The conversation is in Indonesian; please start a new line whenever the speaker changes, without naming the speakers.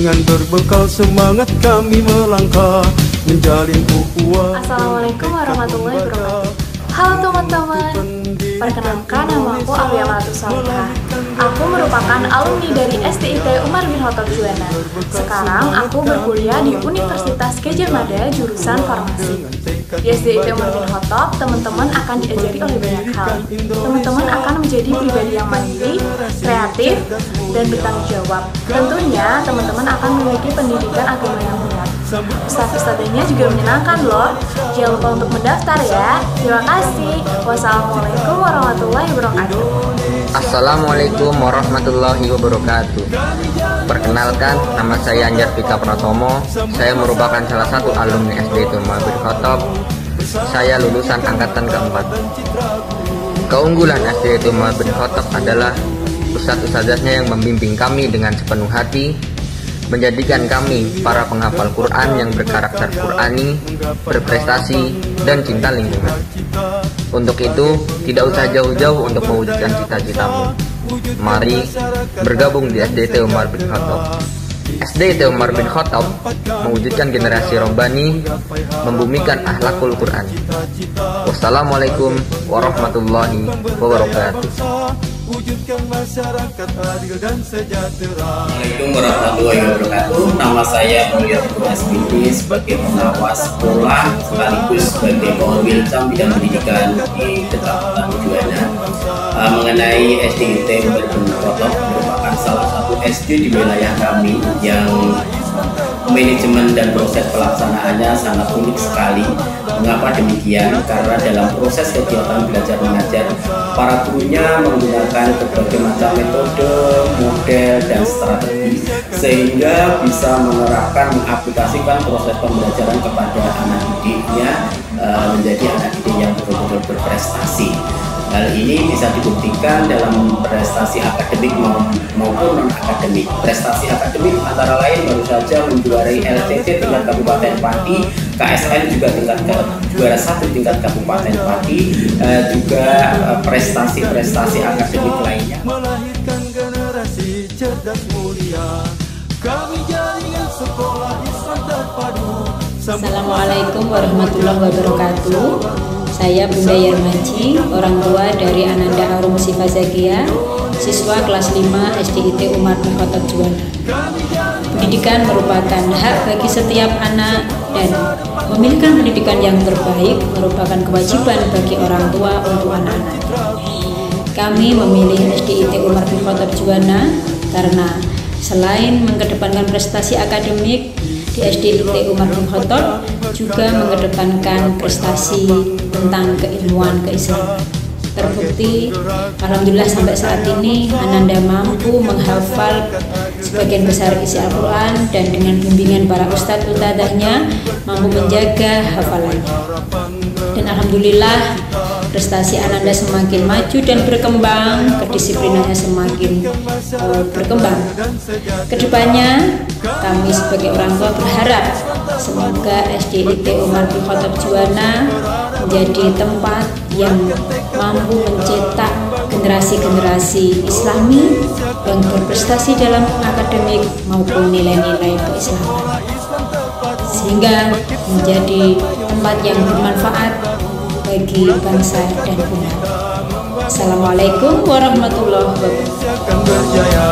Dengan berbekal semangat kami melangkah menjalin ukhuwah.
Assalamualaikum warahmatullahi wabarakatuh. Halo teman-teman, perkenalkan nama aku Aulia Malatus Salihah. Aku merupakan alumni dari STIT Umar bin Khattab Juwana. Sekarang aku berkuliah di Universitas Gadjah Mada jurusan farmasi. Di STIT Umar bin Khattab, teman-teman akan diajari oleh banyak hal. Teman-teman akan menjadi pribadi yang mandiri, kreatif, dan bertanggung jawab. Tentunya teman-teman akan memiliki pendidikan agama yang benar. Ustadz-ustadznya juga menyenangkan loh. Jangan lupa untuk mendaftar ya. Terima kasih. Wassalamualaikum warahmatullahi wabarakatuh.
Assalamualaikum warahmatullahi wabarakatuh. Perkenalkan, nama saya Anjar Fika Pratomo. Saya merupakan salah satu alumni STIT Umar bin Khattab. Saya lulusan angkatan keempat. Keunggulan STIT Umar bin Khattab adalah ustadz-ustadznya yang membimbing kami dengan sepenuh hati, menjadikan kami para penghafal Quran yang berkarakter Qurani, berprestasi, dan cinta lingkungan. Untuk itu, tidak usah jauh-jauh untuk mewujudkan cita-citamu. Mari bergabung di SDIT Umar bin Khattab. SDIT Umar bin Khattab mewujudkan generasi robbani, membumikan akhlakul Quran. Wassalamualaikum warahmatullahi wabarakatuh.
Wujudkan masyarakat adil dan sejahtera.
Assalamualaikum warahmatullahi wabarakatuh. Nama saya Mulyad Asbiti sebagai pengawas sekolah sekaligus sebagai pengawil bidang pendidikan di Kecamatan Juwana. Mengenai SDIT Umar bin Khattab, merupakan salah satu SD di wilayah kami yang manajemen dan proses pelaksanaannya sangat unik sekali. Mengapa demikian? Karena dalam proses kegiatan belajar mengajar, para gurunya menggunakan berbagai macam metode, model, dan strategi sehingga bisa menerapkan, mengaplikasikan proses pembelajaran kepada anak didiknya menjadi anak didik yang betul-betul berprestasi. Hal ini bisa dibuktikan dalam prestasi akademik maupun non-akademik. Prestasi akademik antara lain baru saja menjuarai LCC tingkat Kabupaten Pati, KSN juga juara 1 tingkat Kabupaten Pati, juga prestasi-prestasi akademik lainnya.
Melahirkan generasi cerdas mulia. Kami jaringan sekolah Islam terpadu.
Assalamualaikum warahmatullahi wabarakatuh. Saya Bunda Yarmanji, orang tua dari Ananda Arum Musifah Zakia, siswa kelas 5 SDIT Umar bin Khattab Juwana. Pendidikan merupakan hak bagi setiap anak dan memiliki pendidikan yang terbaik merupakan kewajiban bagi orang tua untuk anak-anak. Kami memilih SDIT Umar bin Khattab Juwana karena selain mengedepankan prestasi akademik, di SDIT Umar bin Khattab juga mengedepankan prestasi tentang keilmuan keislaman. Terbukti, alhamdulillah sampai saat ini Ananda mampu menghafal sebagian besar isi Al-Quran dan dengan bimbingan para ustadz ustadzahnya mampu menjaga hafalannya. Dan alhamdulillah prestasi Ananda semakin maju dan berkembang, kedisiplinannya semakin berkembang. Kedepannya kami sebagai orang tua berharap semoga SDIT Umar bin Khattab Juwana menjadi tempat yang mampu mencetak generasi-generasi Islami yang berprestasi dalam akademik maupun nilai-nilai keislaman, sehingga menjadi tempat yang bermanfaat bagi bangsa dan umat. Assalamualaikum warahmatullahi wabarakatuh.